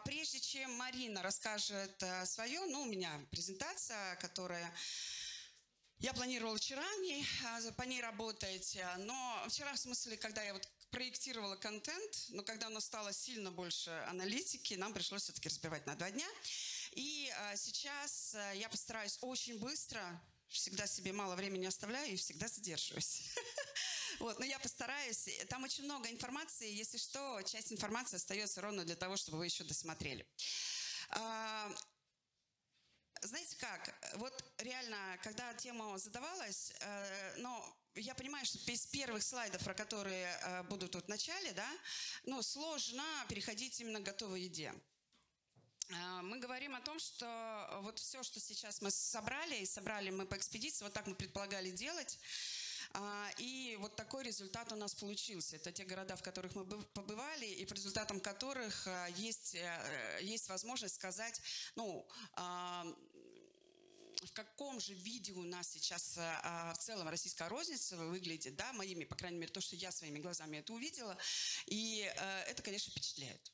Прежде чем Марина расскажет свое, у меня презентация, которая... Я планировала вчера по ней работать, но вчера, в смысле, когда я проектировала контент, но когда у нас стало сильно больше аналитики, нам пришлось все-таки разбивать на 2 дня. И сейчас я постараюсь очень быстро, всегда себе мало времени оставляю и всегда задерживаюсь. Но я постараюсь. Там очень много информации. Если что, часть информации остается ровно для того, чтобы вы еще досмотрели. Знаете как? Реально, когда тема задавалась, я понимаю, что без первых слайдов, про которые будут тут в начале, сложно переходить именно к готовой еде. Мы говорим о том, что все, что сейчас мы собрали мы по экспедиции, так мы предполагали делать. И такой результат у нас получился. Это те города, в которых мы побывали, и по результатам которых есть возможность сказать, в каком же виде у нас сейчас в целом российская розница выглядит, моими, по крайней мере, то, что я своими глазами это увидела. И это, конечно, впечатляет.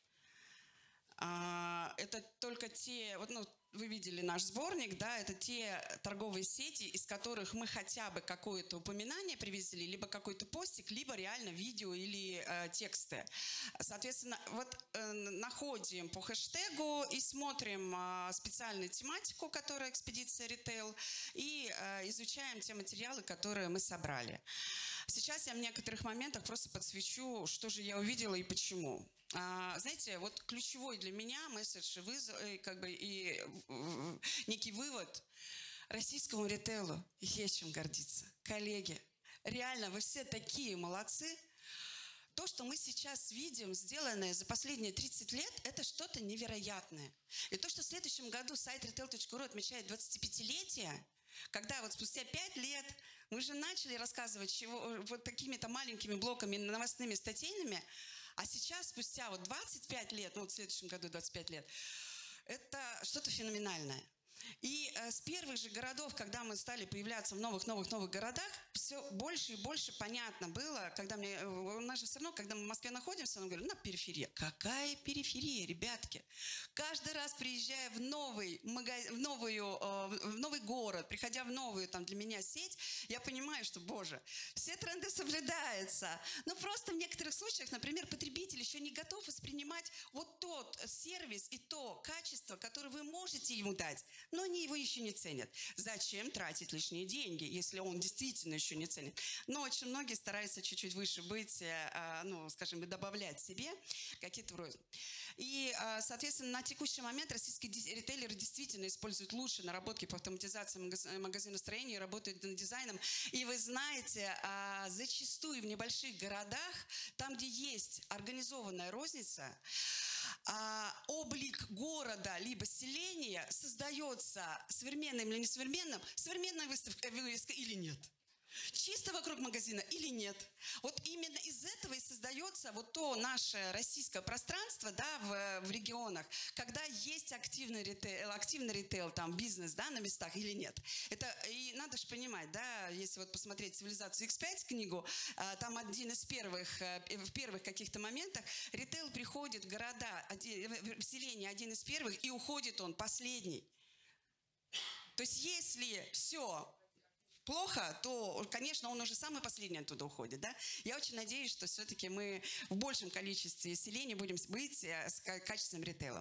Это только те... вы видели наш сборник, это те торговые сети, из которых мы хотя бы какое-то упоминание привезли, либо какой-то постик, либо реально видео или тексты. Соответственно, находим по хэштегу и смотрим специальную тематику, которая экспедиция ритейл, и изучаем те материалы, которые мы собрали. Сейчас я в некоторых моментах просто подсвечу, что же я увидела и почему. Знаете, ключевой для меня месседж и некий вывод: российскому ритейлу есть чем гордиться. Коллеги, реально, вы все такие молодцы. То, что мы сейчас видим, сделанное за последние 30 лет, это что-то невероятное. И то, что в следующем году сайт retail.ru отмечает 25-летие, когда спустя 5 лет мы же начали рассказывать такими-то маленькими блоками, новостными статейными, а сейчас, спустя 25 лет, в следующем году 25 лет, это что-то феноменальное. И с первых же городов, когда мы стали появляться в новых городах, все больше и больше понятно было, у нас же все равно, когда мы в Москве находимся, мы говорим, периферия. Какая периферия, ребятки? Каждый раз, приезжая в новый город, приходя в новую для меня сеть, я понимаю, что, боже, все тренды соблюдаются. Но просто в некоторых случаях, например, потребитель еще не готов воспринимать тот сервис и то качество, которое вы можете ему дать, но они его еще не ценят. Зачем тратить лишние деньги, если он действительно еще не ценит? Но очень многие стараются чуть-чуть выше быть, скажем, и добавлять себе какие-то рознь. И, соответственно, на текущий момент российские ритейлеры действительно используют лучшие наработки по автоматизации магазиностроения и работают над дизайном. И вы знаете, зачастую в небольших городах, там, где есть организованная розница, облик города либо селения создается современным или несовременным, современная вывеска или нет. Чисто вокруг магазина или нет. Именно из этого и создается то наше российское пространство в регионах, когда есть активный ритейл, бизнес на местах или нет. И надо же понимать, если посмотреть «Цивилизацию X5» книгу, там один из первых, в первых каких-то моментах ритейл приходит в города, в селение один из первых, и уходит он последний. То есть если все плохо, то, конечно, он уже самый последний оттуда уходит. Я очень надеюсь, что все-таки мы в большем количестве селений будем быть с качественным ритейлом.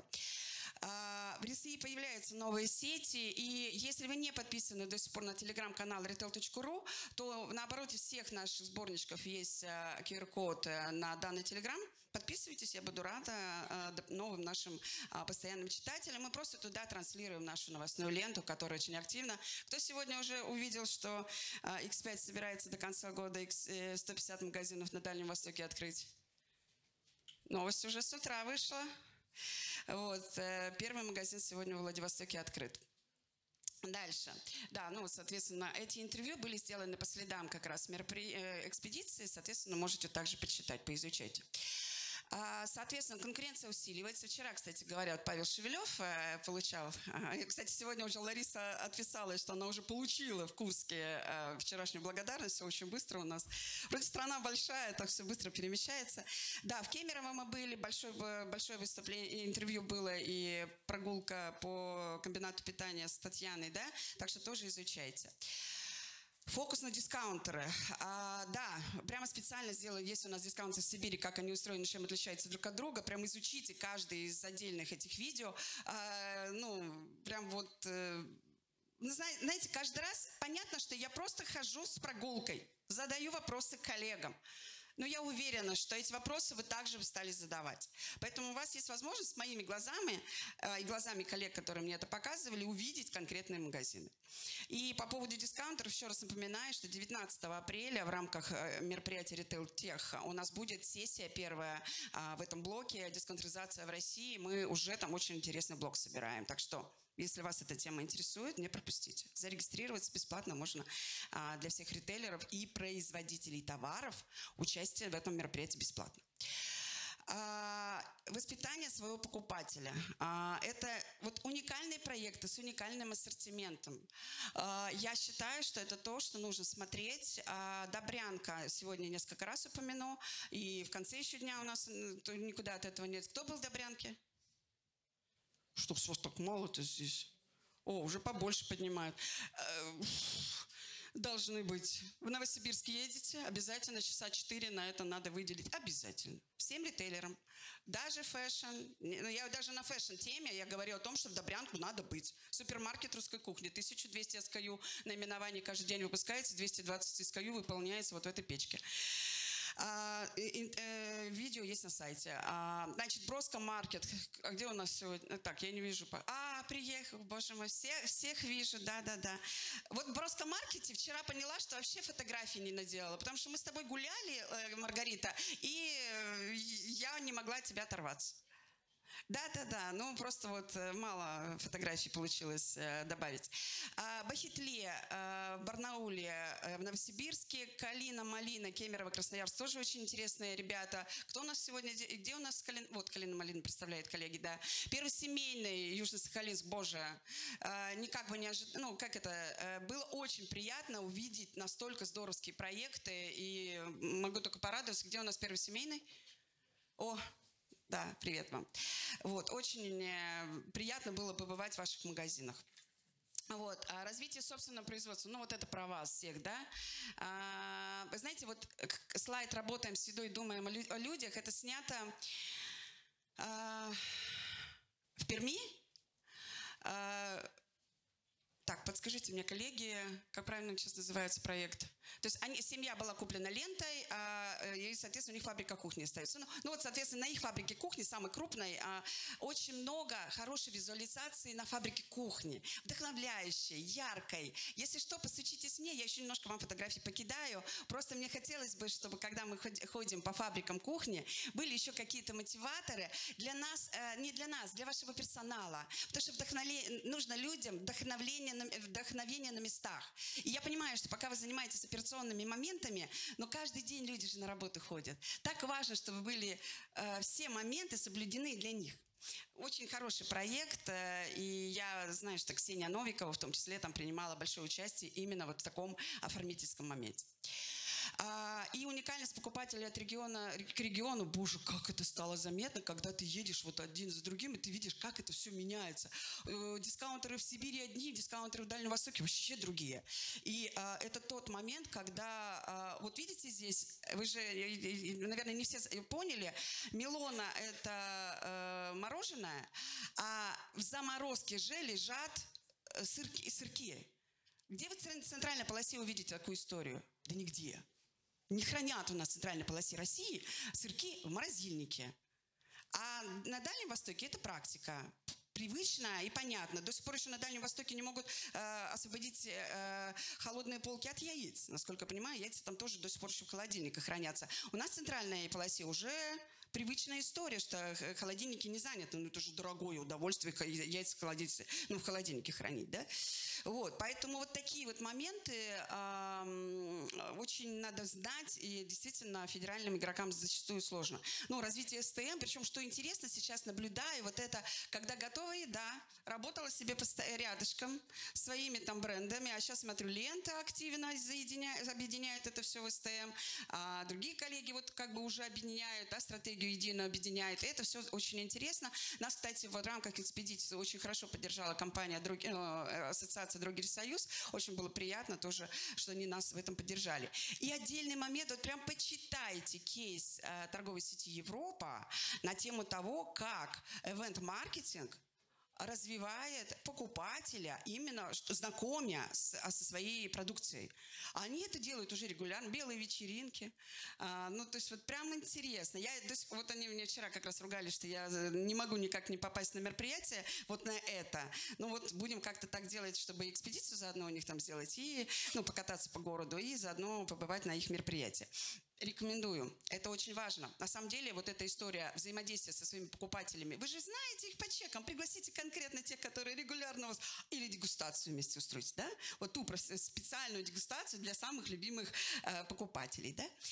В России появляются новые сети, и если вы не подписаны до сих пор на телеграм-канал retail.ru, то на обороте всех наших сборничков есть QR-код на данный телеграм. Подписывайтесь, я буду рада новым нашим постоянным читателям. Мы просто туда транслируем нашу новостную ленту, которая очень активна. Кто сегодня уже увидел, что X5 собирается до конца года 150 магазинов на Дальнем Востоке открыть? Новость уже с утра вышла. Первый магазин сегодня в Владивостоке открыт. Дальше. Соответственно, эти интервью были сделаны по следам как раз экспедиции. Соответственно, можете также почитать, поизучайте. Соответственно, конкуренция усиливается. Вчера, кстати говоря, вот Павел Шевелев получал. Кстати, сегодня уже Лариса отписалась, что она уже получила в Курске вчерашнюю благодарность. Все очень быстро у нас. Вроде страна большая, так все быстро перемещается. Да, в Кемерово мы были, большое выступление, интервью было и прогулка по комбинату питания с Татьяной, да? Так что тоже изучайте. Фокус на дискаунтеры. Да, прямо специально сделаю, есть у нас дискаунтеры в Сибири, как они устроены, чем отличаются друг от друга. Прям изучите каждый из отдельных этих видео. Прям вот, знаете, каждый раз понятно, что я просто хожу с прогулкой, задаю вопросы коллегам. Но я уверена, что эти вопросы вы также стали задавать. Поэтому у вас есть возможность с моими глазами и глазами коллег, которые мне это показывали, увидеть конкретные магазины. И по поводу дискаунтеров еще раз напоминаю, что 19 апреля в рамках мероприятия Retail Tech у нас будет сессия первая в этом блоке «Дискаунтеризация в России». Мы уже там очень интересный блок собираем. Так что, если вас эта тема интересует, не пропустите. Зарегистрироваться бесплатно можно для всех ритейлеров и производителей товаров. Участие в этом мероприятии бесплатно. Воспитание своего покупателя. Это вот уникальные проекты с уникальным ассортиментом. Я считаю, что это то, что нужно смотреть. Добрянка сегодня несколько раз упомяну. И в конце еще дня у нас никуда от этого нет. Кто был в Добрянке? Что с вас так мало-то здесь? О, уже побольше поднимают. Должны быть. В Новосибирск едете, обязательно часа 4 на это надо выделить. Обязательно. Всем ритейлерам. Даже фэшн. Я даже на фэшн-теме я говорю о том, что в Добрянку надо быть. Супермаркет русской кухни. 1200 SKU наименований каждый день выпускается, 220 SKU выполняется вот в этой печке. Видео есть на сайте. Значит, Броско Маркет. А где у нас сегодня? Так, я не вижу. Приехал, боже мой, всех вижу, да. Вот в Броско Маркете вчера поняла, что вообще фотографии не наделала, потому что мы с тобой гуляли, Маргарита, и я не могла от тебя оторваться. Да, ну просто вот мало фотографий получилось добавить. Бахетле в Барнауле, в Новосибирске, Калина, Малина, Кемерово, Красноярск, тоже очень интересные ребята. Кто у нас сегодня, где у нас Калина? Вот Калина, Малина представляет, коллеги, да. Первый семейный Южно-Сахалинск, боже, никак бы не ожидал, было очень приятно увидеть настолько здоровские проекты, и могу только порадоваться, где у нас первый семейный? Да, привет вам. Вот, очень приятно было побывать в ваших магазинах. Вот, развитие собственного производства, ну вот это про вас всех, да. Вы знаете, вот слайд «Работаем с едой, думаем о людях», это снято в Перми. Так, подскажите мне, коллеги, как правильно сейчас называется проект? То есть семья была куплена лентой, и, соответственно, у них фабрика кухни остается. Ну вот, соответственно, на их фабрике кухни, самой крупной, очень много хорошей визуализации на фабрике кухни. Вдохновляющей, яркой. Если что, постучитесь мне, я еще немножко вам фотографии покидаю. Просто мне хотелось бы, чтобы, когда мы ходим по фабрикам кухни, были еще какие-то мотиваторы для нас, не для нас, для вашего персонала. Потому что нужно людям вдохновение на местах. И я понимаю, что пока вы занимаетесь операционными моментами, но каждый день люди же на работу ходят. Так важно, чтобы были все моменты соблюдены для них. Очень хороший проект, и я знаю, что Ксения Новикова в том числе там принимала большое участие именно вот в таком оформительском моменте. И уникальность покупателя от региона к региону. Боже, как это стало заметно, когда ты едешь вот один за другим, и ты видишь, как это все меняется. Дискаунтеры в Сибири одни, дискаунтеры в Дальнем Востоке вообще другие. И это тот момент, когда... вот видите здесь, вы же, наверное, не все поняли, Милона – это мороженое, а в заморозке же лежат сырки. Где вы в центральной полосе увидите такую историю? Да нигде. Не хранят у нас в центральной полосе России сырки в морозильнике. А на Дальнем Востоке это практика. Привычно и понятно. До сих пор еще на Дальнем Востоке не могут освободить холодные полки от яиц. Насколько я понимаю, яйца там тоже до сих пор еще в холодильниках хранятся. У нас в центральной полосе уже привычная история, что холодильники не заняты, ну это же дорогое удовольствие, яйца холодить, ну в холодильнике хранить, да? Вот, поэтому вот такие вот моменты очень надо знать, и действительно федеральным игрокам зачастую сложно. Ну, развитие СТМ, причем, что интересно, сейчас наблюдаю, вот это, когда готовая еда, работала себе рядышком своими там брендами, а сейчас смотрю, Лента активно объединяет это все в СТМ, а другие коллеги вот как бы уже объединяют, да, стратегию единую объединяют, и это все очень интересно. Нас, кстати, в рамках экспедиции очень хорошо поддержала компания ассоциация Дрогер-Союз, очень было приятно тоже, что они нас в этом поддержали. И отдельный момент, вот прям почитайте кейс торговой сети Европа на тему того, как event-маркетинг развивает покупателя, именно знакомя со своей продукцией. Они это делают уже регулярно, белые вечеринки. Ну, то есть вот прям интересно. Вот они мне вчера как раз ругали, что я не могу никак не попасть на мероприятие вот на это. Ну вот будем как-то так делать, чтобы экспедицию заодно у них там сделать, и ну, покататься по городу, и заодно побывать на их мероприятии. Рекомендую. Это очень важно. На самом деле, вот эта история взаимодействия со своими покупателями. Вы же знаете их по чекам. Пригласите конкретно тех, которые регулярно у вас... Или дегустацию вместе устроить, да? Вот ту специальную дегустацию для самых любимых покупателей,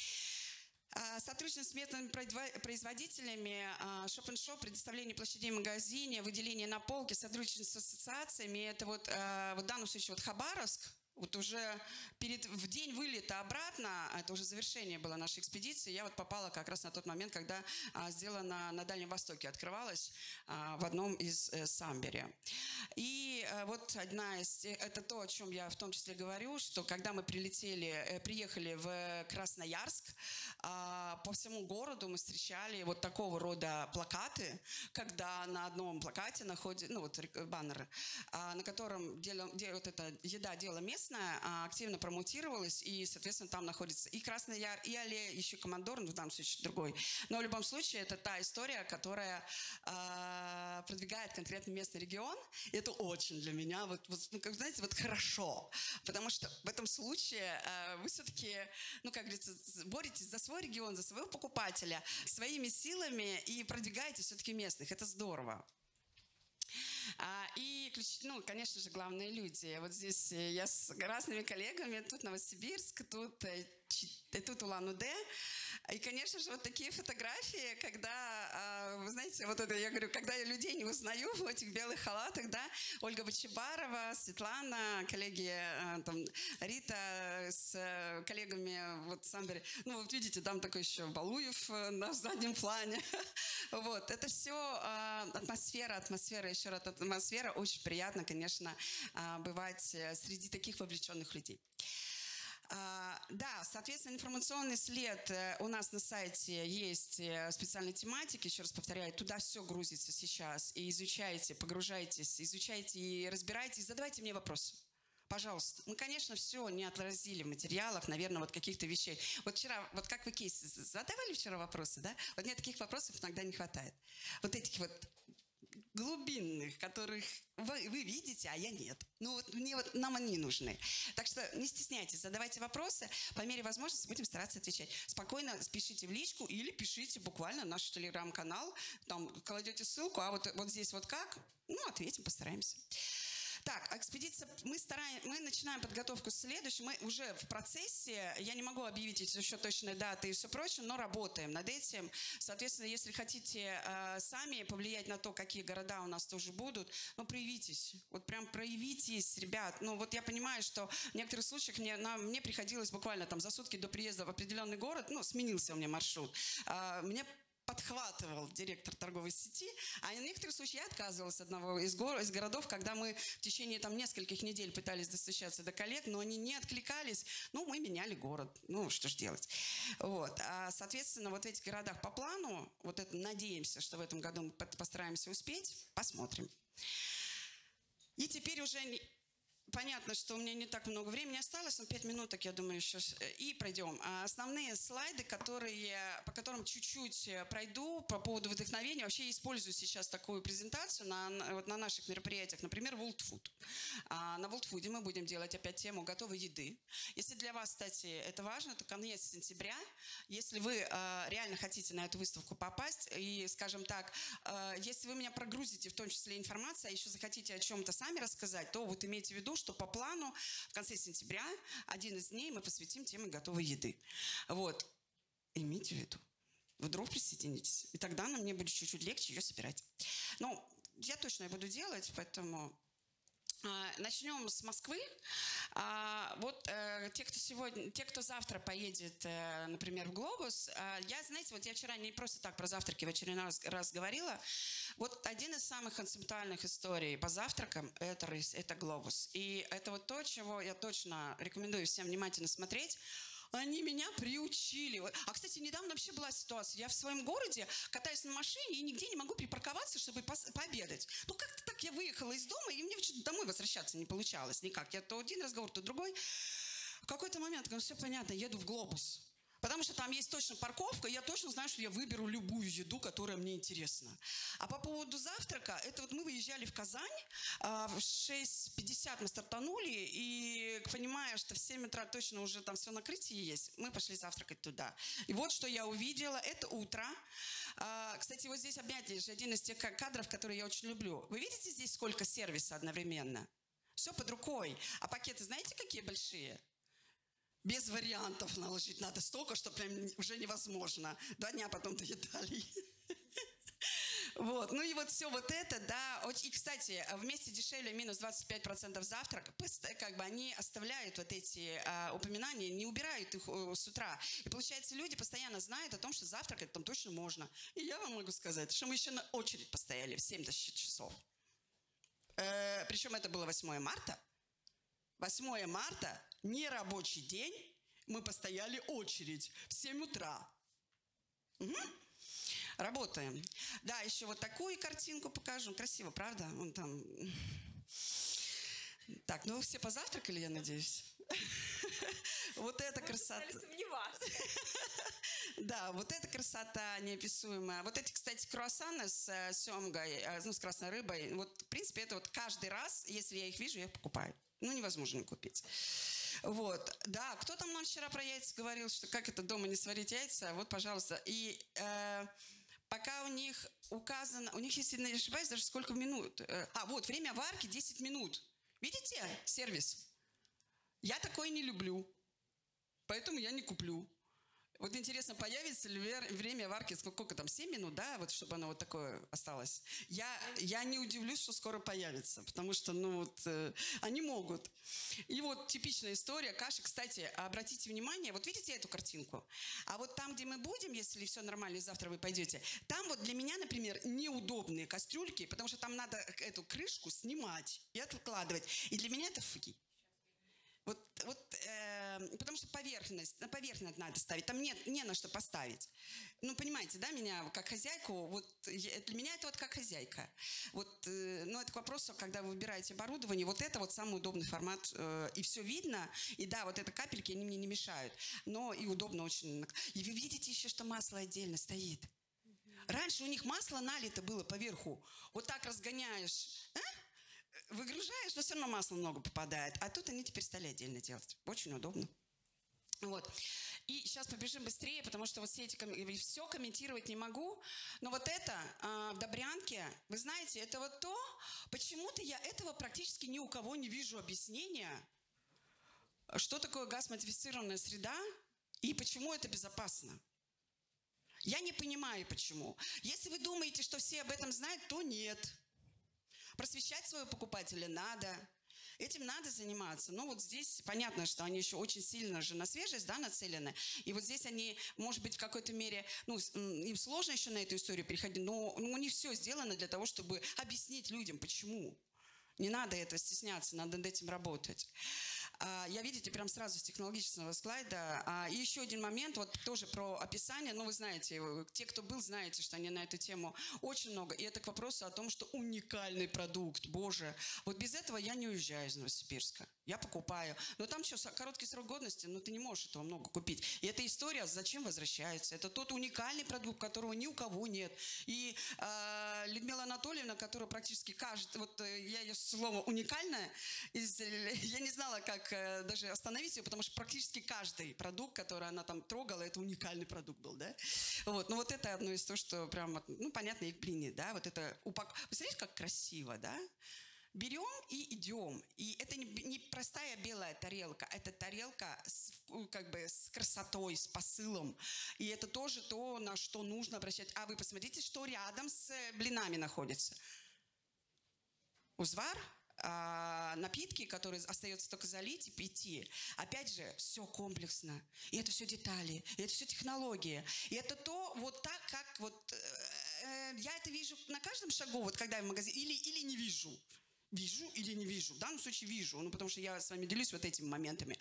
да? Сотрудничество с местными производителями, шоп-н-шоп, предоставление площадей в магазине, выделение на полке, сотрудничество с ассоциациями. Это вот в данном случае вот Хабаровск. Вот уже в день вылета обратно, это уже завершение было нашей экспедиции, я вот попала как раз на тот момент, когда сделано на Дальнем Востоке, открывалась в одном из Самбери. И вот это то, о чем я в том числе говорю, что когда мы приехали в Красноярск, по всему городу мы встречали вот такого рода плакаты, когда на одном плакате находится, ну вот баннер, на котором вот эта еда дело местное, активно промоутировалась, и, соответственно, там находится и Красный Яр, и Аллея, еще Командор, ну, в данном случае другой. Но в любом случае, это та история, которая продвигает конкретно местный регион. И это очень для меня, ну, как знаете, вот хорошо. Потому что в этом случае вы все-таки, ну, как говорится, боретесь за свой регион, за своего покупателя своими силами и продвигаете все-таки местных. Это здорово. И, ну, конечно же, главные люди. Вот здесь я с разными коллегами. Тут Новосибирск, тут Улан-Удэ. И, конечно же, вот такие фотографии, когда, вы знаете, вот это я говорю, когда я людей не узнаю в этих белых халатах, да, Ольга Бочебарова, Светлана, коллеги, там, Рита с коллегами, вот, Самбери. Ну, вот видите, там такой еще Балуев на заднем плане. Вот, это все атмосфера, еще раз, атмосфера. Очень приятно, конечно, бывать среди таких вовлеченных людей. Да, соответственно, информационный след у нас на сайте есть специальной тематики, еще раз повторяю, туда все грузится сейчас, и изучайте, погружайтесь, изучайте и разбирайтесь, задавайте мне вопросы. Пожалуйста. Мы, конечно, все не отразили в материалах, наверное, вот каких-то вещей. Вот вчера, вот как вы кейсы задавали вчера вопросы, да? Вот мне таких вопросов иногда не хватает. Вот этих вот глубинных, которых вы видите, а я нет. Ну вот нам они нужны. Так что не стесняйтесь, задавайте вопросы. По мере возможности будем стараться отвечать. Спокойно пишите в личку или пишите буквально наш телеграм-канал. Там кладете ссылку, а вот здесь вот как? Ну, ответим, постараемся. Так, экспедиция, мы начинаем подготовку следующей, мы уже в процессе, я не могу объявить еще точные даты и все прочее, но работаем над этим. Соответственно, если хотите сами повлиять на то, какие города у нас тоже будут, ну, проявитесь, вот прям проявитесь, ребят. Ну, вот я понимаю, что в некоторых случаях мне приходилось буквально там за сутки до приезда в определенный город, ну, сменился у меня маршрут, мне подхватывал директор торговой сети, а в некоторых случаях я отказывалась от одного из городов, когда мы в течение там нескольких недель пытались достучаться до коллег, но они не откликались, ну, мы меняли город, ну, что ж делать. Вот, соответственно, вот в этих городах по плану, вот это надеемся, что в этом году мы постараемся успеть, посмотрим. И теперь уже понятно, что у меня не так много времени осталось, но 5 минуток, я думаю, еще и пройдем. Основные слайды, по которым чуть-чуть пройду по поводу вдохновения. Вообще я использую сейчас такую презентацию на наших мероприятиях, например, World Food. На World Food мы будем делать опять тему готовой еды. Если для вас, кстати, это важно, то конец сентября, если вы реально хотите на эту выставку попасть, и, скажем так, если вы меня прогрузите в том числе информацию, а еще захотите о чем-то сами рассказать, то вот имейте в виду, что по плану в конце сентября один из дней мы посвятим теме готовой еды. Вот. Имейте в виду. Вдруг присоединитесь. И тогда мне будет чуть-чуть легче ее собирать. Ну, я точно буду делать, поэтому... Начнем с Москвы. Те, кто завтра поедет, например, в Глобус, я вчера не просто так про завтраки в очередной раз говорила. Вот один из самых концептуальных историй по завтракам – это Глобус. И это вот то, чего я точно рекомендую всем внимательно смотреть. Они меня приучили. Кстати, недавно вообще была ситуация. Я в своем городе катаюсь на машине и нигде не могу припарковаться, чтобы пообедать. Ну, как-то так я выехала из дома, и мне домой возвращаться не получалось никак. Я то один разговор, то другой. В какой-то момент, все понятно, еду в Глобус. Потому что там есть точно парковка, и я точно знаю, что я выберу любую еду, которая мне интересна. А по поводу завтрака, это вот мы выезжали в Казань, в 6:50 мы стартанули, и понимая, что в 7 утра точно уже там все накрытие есть, мы пошли завтракать туда. И вот что я увидела, это утро. Кстати, вот здесь опять же один из тех кадров, которые я очень люблю. Вы видите здесь сколько сервиса одновременно? Все под рукой. А пакеты знаете, какие большие? Без вариантов наложить надо столько, что прям уже невозможно. 2 дня потом доедали. Вот. Ну и вот все вот это, да. И, кстати, вместе дешевле минус 25% завтрак. Как бы они оставляют вот эти упоминания, не убирают их с утра. И получается, люди постоянно знают о том, что завтракать там точно можно. И я вам могу сказать, что мы еще на очередь постояли в 70 часов. Причем это было 8 марта. 8 марта, нерабочий день, мы постояли очередь в 7 утра. Угу. Работаем. Да, еще вот такую картинку покажу. Красиво, правда? Вон там. Так, ну вы все позавтракали, я надеюсь? Вот это красота. Мы стали сомневаться. Да, вот эта красота неописуемая. Вот эти, кстати, круассаны с семгой, с красной рыбой. Вот, в принципе, это вот каждый раз, если я их вижу, я их покупаю. Ну, невозможно не купить. Вот. Да, кто там нам вчера про яйца говорил, что как это дома не сварить яйца? Вот, пожалуйста. И пока у них указано, у них, если не ошибаюсь, даже сколько минут. Вот, время варки 10 минут. Видите сервис? Я такое не люблю, поэтому я не куплю. Вот интересно, появится ли время варки, сколько там, 7 минут, да, вот чтобы оно вот такое осталось. Я не удивлюсь, что скоро появится, потому что, они могут. И вот типичная история каши. Кстати, обратите внимание, вот видите эту картинку? А вот там, где мы будем, если все нормально, и завтра вы пойдете, там вот для меня, например, неудобные кастрюльки, потому что там надо эту крышку снимать и откладывать. И для меня это фуги. Потому что на поверхность надо ставить, там не на что поставить. Ну, понимаете, да, меня как хозяйку, для меня это вот как хозяйка. Это к вопросу, когда вы выбираете оборудование, вот это вот самый удобный формат, и все видно, и да, вот это капельки, они мне не мешают, но и удобно очень. И вы видите еще, что масло отдельно стоит. Раньше у них масло налито было поверху, вот так разгоняешь, выгружаешь, но все равно масла много попадает. А тут они теперь стали отдельно делать. Очень удобно. Вот. И сейчас побежим быстрее, потому что вот все комментировать не могу. Но вот это в Добрянке, вы знаете, это вот то, почему-то я этого практически ни у кого не вижу объяснения, что такое газмодифицированная среда и почему это безопасно. Я не понимаю, почему. Если вы думаете, что все об этом знают, то нет. Просвещать своего покупателя надо. Этим надо заниматься. Но вот здесь понятно, что они еще очень сильно же на свежесть, да, нацелены. И вот здесь они, может быть, в какой-то мере, им сложно еще на эту историю переходить, но у них все сделано для того, чтобы объяснить людям, почему. Не надо этого стесняться, надо над этим работать. Я, видите, прям сразу с технологического слайда. И еще один момент, вот тоже про описание. Ну, вы знаете, те, кто был, знаете, что они на эту тему очень много. И это к вопросу о том, что уникальный продукт, боже. Вот без этого я не уезжаю из Новосибирска. Я покупаю. Но там что, короткий срок годности, но ты не можешь этого много купить. И эта история, зачем возвращается. Это тот уникальный продукт, которого ни у кого нет. И Людмила Анатольевна, которая практически каждый, вот я ее слово уникальное, я не знала, как даже остановить ее, потому что практически каждый продукт, который она там трогала, это уникальный продукт был, да? Вот, ну вот это одно из того, что прям, ну понятно, Евгений, да, вот это Посмотрите, как красиво, да? Берем и идем. И это не простая белая тарелка, это тарелка как бы с красотой, с посылом. И это тоже то, на что нужно обращать. А вы посмотрите, что рядом с блинами находится. Узвар, напитки, которые остается только залить и пить. Опять же, все комплексно. И это все детали, и это все технологии. И это то, вот так, как вот я это вижу на каждом шагу, вот когда я в магазине, или не вижу. Вижу или не вижу. В данном случае вижу, ну, потому что я с вами делюсь вот этими моментами.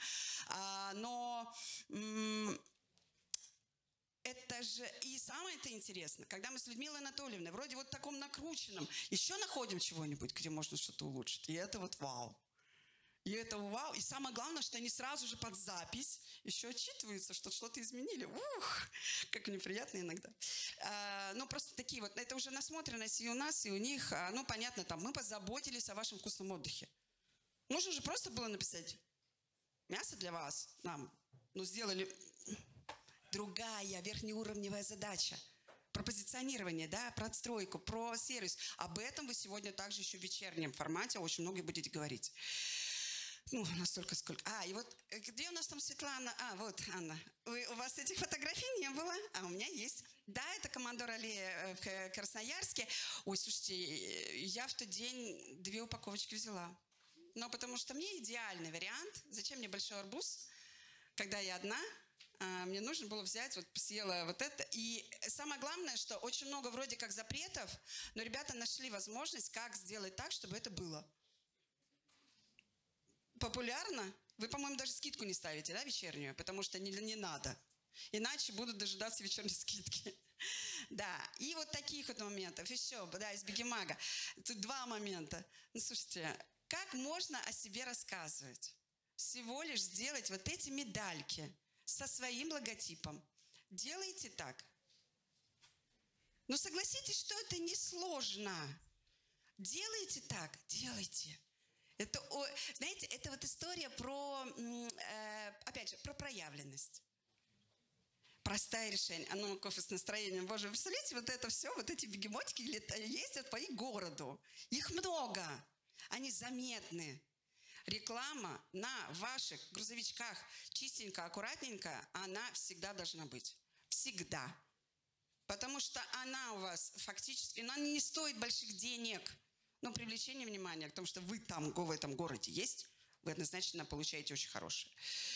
Это же и самое-то интересно, когда мы с Людмилой Анатольевной вроде вот таком накрученном, еще находим чего-нибудь, где можно что-то улучшить. И это вот вау. И это вау. И самое главное, что они сразу же под запись еще отчитываются, что что-то изменили. Ух, как неприятно иногда. Ну, просто такие вот, это уже насмотренность и у нас, и у них. Ну, понятно, там, мы позаботились о вашем вкусном отдыхе. Можно же просто было написать мясо для вас нам. Ну, сделали другая верхнеуровневая задача. Про позиционирование, да, про отстройку, про сервис. Об этом вы сегодня также еще в вечернем формате очень много будете говорить. Ну, настолько сколько. И вот где у нас там Светлана? Вот, Анна. У вас этих фотографий не было? У меня есть. Да, это Командор аллея в Красноярске. Ой, слушайте, я в тот день 2 упаковочки взяла. Но потому что мне идеальный вариант. Зачем мне большой арбуз, когда я одна? Мне нужно было взять, вот съела вот это. И самое главное, что очень много вроде как запретов, но ребята нашли возможность, как сделать так, чтобы это было. Популярно? Вы, по-моему, даже скидку не ставите, да, вечернюю? Потому что не надо. Иначе будут дожидаться вечерней скидки. Да, и вот таких вот моментов. Еще, да, из Бегемага. Тут 2 момента. Ну, слушайте, как можно о себе рассказывать? Всего лишь сделать вот эти медальки со своим логотипом. Делайте так. Ну, согласитесь, что это несложно. Делайте так, делайте. Это, знаете, это вот история про, опять же, про проявленность. Простое решение. Ну, кофе с настроением. Боже, вы представляете, вот это все, вот эти бегемотики ездят по их городу. Их много. Они заметны. Реклама на ваших грузовичках чистенько, аккуратненько, она всегда должна быть. Всегда. Потому что она у вас фактически, она не стоит больших денег. Но привлечение внимания к тому, что вы там в этом городе есть, вы однозначно получаете очень хорошее.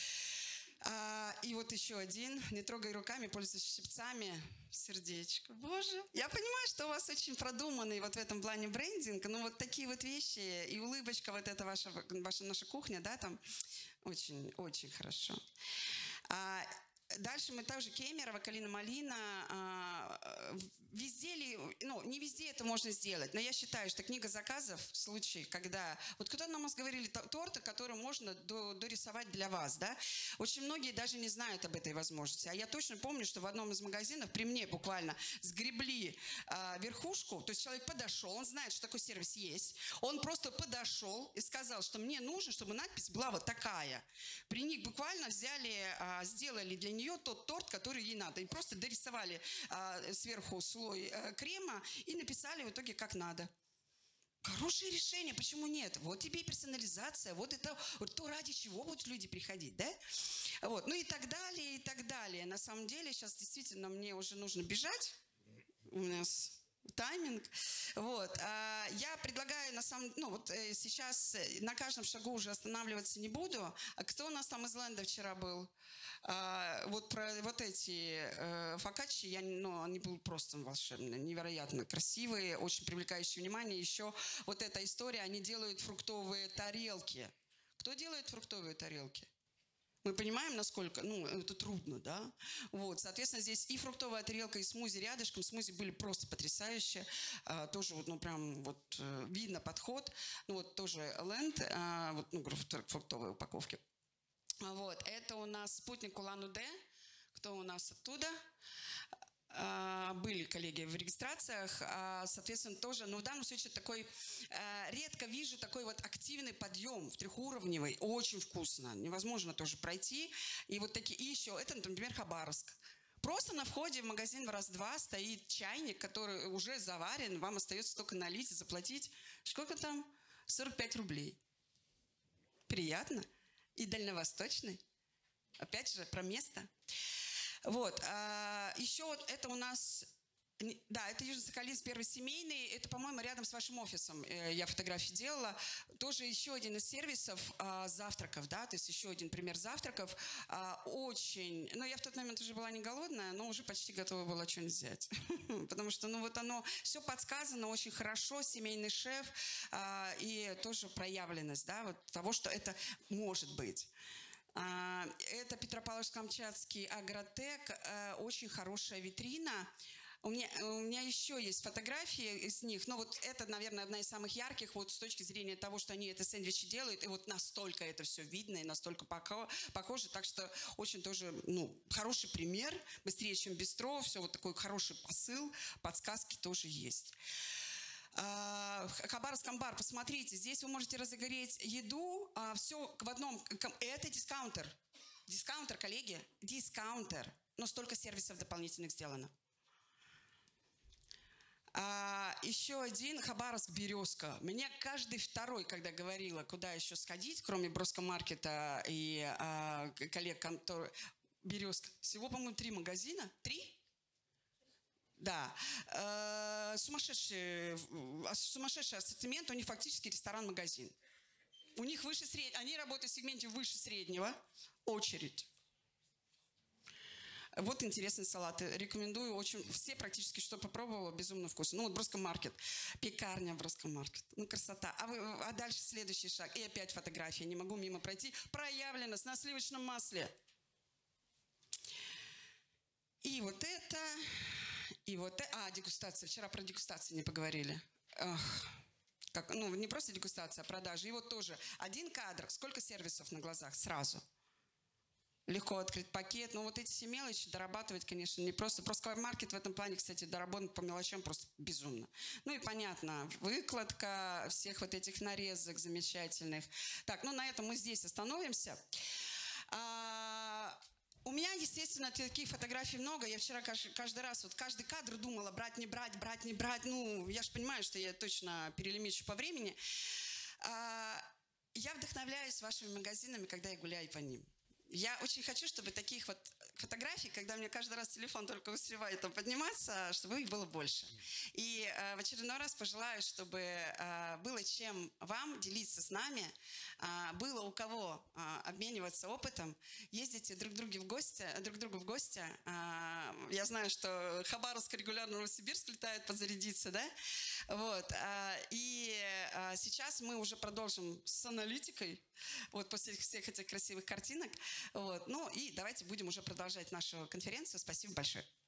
И вот еще один. Не трогай руками, пользуйся щипцами. Сердечко. Боже. Я понимаю, что у вас очень продуманный вот в этом плане брендинг, но вот такие вот вещи и улыбочка, вот это наша кухня, да, там очень хорошо. Дальше мы также Кемерово, Калина-Малина. Везде ли, ну, не везде это можно сделать, но я считаю, что книга заказов, в случае, когда... Вот кто нам говорили, торты, которые можно дорисовать для вас, да? Очень многие даже не знают об этой возможности. А я точно помню, что в одном из магазинов при мне буквально сгребли верхушку, то есть человек подошел, он знает, что такой сервис есть, он просто подошел и сказал, что мне нужно, чтобы надпись была вот такая. При них буквально взяли, сделали для нее тот торт, который ей надо. И просто дорисовали сверху слой крема и написали в итоге как надо. Хорошее решение, почему нет? Вот тебе и персонализация, вот это вот то, ради чего будут люди приходить, да? Вот, ну и так далее, и так далее. На самом деле сейчас действительно мне уже нужно бежать. У нас тайминг. Вот. Я предлагаю, сейчас на каждом шагу уже останавливаться не буду. А кто у нас там из Ленда вчера был? Вот про вот эти фокаччи, они были просто волшебные, невероятно красивые, очень привлекающие внимание. Еще вот эта история, они делают фруктовые тарелки. Кто делает фруктовые тарелки? Мы понимаем, насколько, ну, это трудно, да? Вот, соответственно, здесь и фруктовая тарелка, и смузи рядышком. Смузи были просто потрясающие. Тоже вот, ну, прям вот видно подход. Ну, вот тоже ленд, вот, ну, фруктовые упаковки. Вот, это у нас спутник Улан-Удэ. Кто у нас оттуда? Были коллеги в регистрациях, соответственно, тоже, но в данном случае такой, редко вижу такой вот активный подъем в трехуровневый, очень вкусно, невозможно тоже пройти, и вот такие, и еще, это, например, Хабаровск. Просто на входе в магазин в раз-два стоит чайник, который уже заварен, вам остается только налить и заплатить, сколько там? 45 рублей. Приятно и дальневосточный, опять же, про место. Вот, еще вот это у нас, да, это Южно-Сахалинск, первый семейный, это, по-моему, рядом с вашим офисом я фотографии делала. Тоже еще один из сервисов завтраков, да, то есть еще один пример завтраков. Очень, ну, я в тот момент уже была не голодная, но уже почти готова была что-нибудь взять. Потому что, ну, вот оно, все подсказано очень хорошо, семейный шеф и тоже проявленность, да, вот того, что это может быть. Это Петропавловск-Камчатский Агротек, очень хорошая витрина. У меня еще есть фотографии из них, но вот это, наверное, одна из самых ярких вот с точки зрения того, что они это сэндвичи делают, и вот настолько это все видно и настолько похоже, так что очень тоже, ну, хороший пример, быстрее, чем бистро, все вот такой хороший посыл, подсказки тоже есть. Хабаровск Амбар, посмотрите, здесь вы можете разогреть еду, все в одном, это дискаунтер. Дискаунтер, коллеги, дискаунтер, но столько сервисов дополнительных сделано. Еще один Хабаровск Березка. Меня каждый второй, когда говорила, куда еще сходить, кроме Броско-маркета и коллег, которые... Березка. Всего, по-моему, 3 магазина. 3? Да, сумасшедший ассортимент, у них фактически ресторан-магазин. У них выше среднего, они работают в сегменте выше среднего, очередь. Вот интересные салаты, рекомендую, очень, все практически, что попробовала, безумно вкусно. Ну вот Броско-маркет, пекарня Броско-маркет, ну красота. А дальше следующий шаг, и опять фотография, не могу мимо пройти, проявленность на сливочном масле. И вот это... И вот, дегустация. Вчера про дегустацию не поговорили. Как, ну, не просто дегустация, а продажи. И вот тоже один кадр. Сколько сервисов на глазах сразу? Легко открыть пакет. Но вот эти все мелочи дорабатывать, конечно, не просто. Броско-маркет в этом плане, кстати, доработан по мелочам просто безумно. Ну и понятно, выкладка всех вот этих нарезок замечательных. Так, ну на этом мы здесь остановимся. У меня, естественно, таких фотографий много. Я вчера каждый раз, вот каждый кадр думала, брать, не брать, брать, не брать. Ну, я же понимаю, что я точно перелимичу по времени. Я вдохновляюсь вашими магазинами, когда я гуляю по ним. Я очень хочу, чтобы таких вот фотографий, когда мне каждый раз телефон только успевает там подниматься, чтобы их было больше. И в очередной раз пожелаю, чтобы было чем вам делиться с нами, было у кого обмениваться опытом, ездите друг к другу в гости. Я знаю, что Хабаровск регулярно в Новосибирск летает подзарядиться, да? Вот. И сейчас мы уже продолжим с аналитикой, вот после всех этих красивых картинок. Вот. Ну и давайте будем уже продолжать нашу конференцию. Спасибо большое.